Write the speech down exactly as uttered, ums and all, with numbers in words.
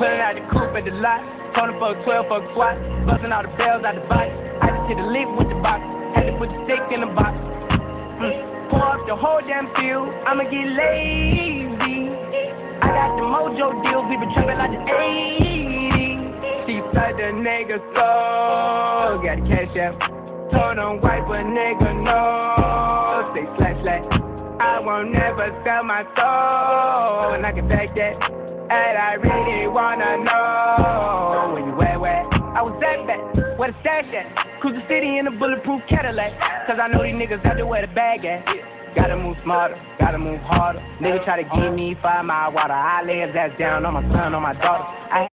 Pulling out the coupe at the lot. Tony fuck twelve, fuck SWAT. Busting all the bells out the box. I just hit the lick with the box. Had to put the stick in the box. Mm. Pour up the whole damn field. I'ma get lazy. I got the mojo deals. We been trapping like the eighties. She said the nigga so. Got the cash out. Told him wipe a nigga no. Say slash slash. I won't never sell my soul. And I can back that. And I really wanna know when you where, where I was that bad, where the stash at. Cruise the city in a bulletproof Cadillac. Cause I know these niggas out there where the bag at. Gotta move smarter, gotta move harder. Nigga try to give me five mile water. I lay his ass down on my son, on my daughter. I